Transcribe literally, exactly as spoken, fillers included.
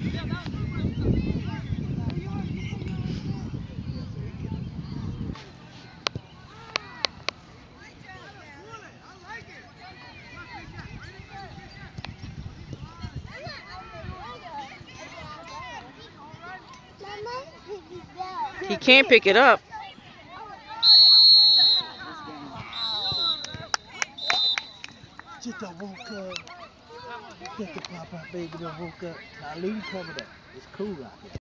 He can't pick it up. Just don't woke up. Get the pop-up baby done woke up. Now leave covered up. It's cool out there.